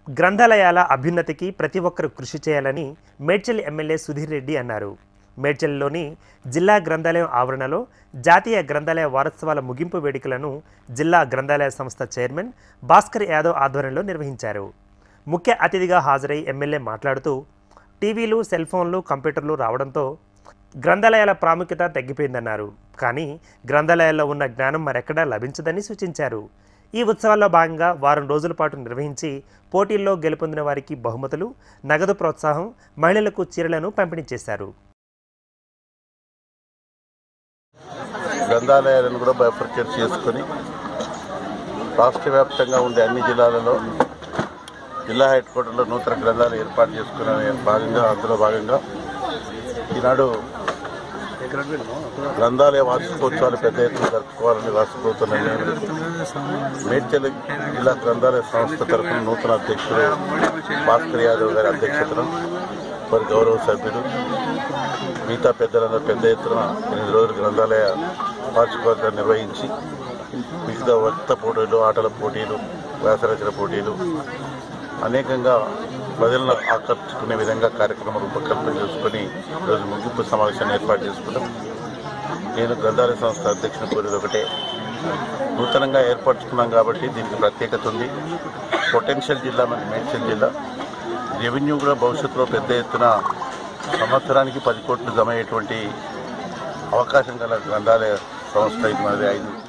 గ్రంథాలయాల అభ్యున్నతికి ప్రతి ఒక్కరూ కృషి చేయాలని మేడ్చల్ ఎమ్మెల్యే సుధీర్ రెడ్డి అన్నారు. మేడ్చల్లోని జిల్లా గ్రంథాలయం ఆవరణలో జాతీయ గ్రంథాలయ వారోత్సవాల ముగింపు వేడుకలను జిల్లా గ్రంథాలయ సంస్థ చైర్మన్ భాస్కర్ యాదవ్ ఆధ్వర్యంలో నిర్వహించారు. ముఖ్య అతిథిగా హాజరై ఎమ్మెల్యే మాట్లాడుతూ టీవీలు, సెల్ ఫోన్లు, కంప్యూటర్లు రావడంతో గ్రంథాలయాల ప్రాముఖ్యత తగ్గిపోయిందన్నారు. కానీ గ్రంథాలయాల్లో ఉన్న జ్ఞానం మరెక్కడా లభించదని సూచించారు. ఈ ఉత్సవాల్లో భాగంగా వారం రోజుల పాటు నిర్వహించి పోటీల్లో గెలుపొందిన వారికి బహుమతులు, నగదు ప్రోత్సాహం, మహిళలకు చీరలను పంపిణీ చేశారు. గ్రంథాలయాలను కూడా బైఫర్కేట్ చేసుకుని రాష్ట్ర వ్యాప్తంగా ఉండే అన్ని జిల్లాలలో జిల్లా హెడ్ క్వార్టర్లో నూతన గ్రంథాలయం ఏర్పాటు చేసుకునే అందులో భాగంగా ఈనాడు గ్రంథాలయ వార్షికోత్సవాలు పెద్ద ఎత్తున జరుపుకోవాలని రాష్ట్ర ప్రభుత్వం నిర్ణయం. మేడ్చల్ జిల్లా గ్రంథాలయ సంస్థ తరఫున నూతన అధ్యక్షుడు భాస్కర్ యాదవ్ గారి అధ్యక్షతన వారి గౌరవ సభ్యులు మిగతా పెద్దలందరూ పెద్ద ఎత్తున 8 రోజులు గ్రంథాలయ వార్షికోత్సవాలు నిర్వహించి మిగతా వక్త పోటీలు, ఆటల పోటీలు, వ్యాసరచన పోటీలు అనేకంగా ప్రజలను ఆకర్షించుకునే విధంగా కార్యక్రమాలు రూపకల్పన చేసుకుని ఈరోజు ముగింపు సమావేశాన్ని ఏర్పాటు చేసుకున్నాం. నేను గ్రంథాలయ సంస్థ అధ్యక్షుని కోరేది ఒకటే, నూతనంగా ఏర్పరచుకున్నాం కాబట్టి దీనికి ప్రత్యేకత ఉంది. పొటెన్షియల్ జిల్లా మన మేడ్చల్ జిల్లా, రెవెన్యూ కూడా భవిష్యత్తులో పెద్ద ఎత్తున సంవత్సరానికి 10 కోట్లు జమ అయ్యేటువంటి అవకాశం గల గ్రంథాలయ సంస్థ ఇది మనది.